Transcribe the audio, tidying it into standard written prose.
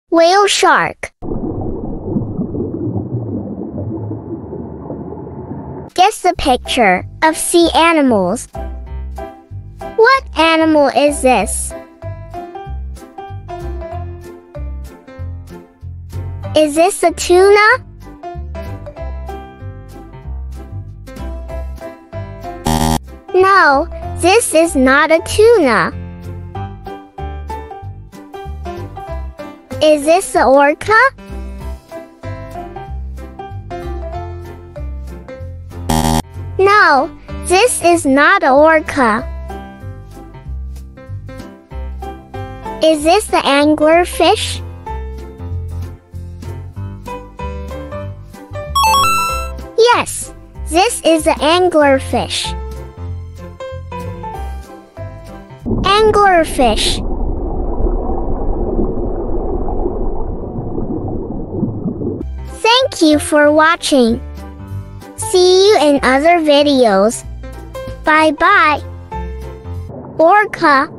Whale shark. Guess the picture of sea animals. What animal is this? Is this a tuna? No, this is not a tuna. Is this an orca? No, this is not an orca. Is this the anglerfish? Yes, this is the anglerfish. Anglerfish. Thank you for watching. See you in other videos. Bye bye. Orca.